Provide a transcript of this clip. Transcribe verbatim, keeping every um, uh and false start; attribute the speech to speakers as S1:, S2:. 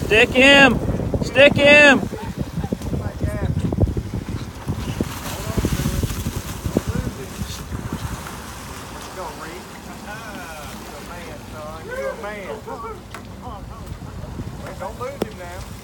S1: Stick him! Stick him!
S2: You're a man, son. You're a man. Don't lose him now.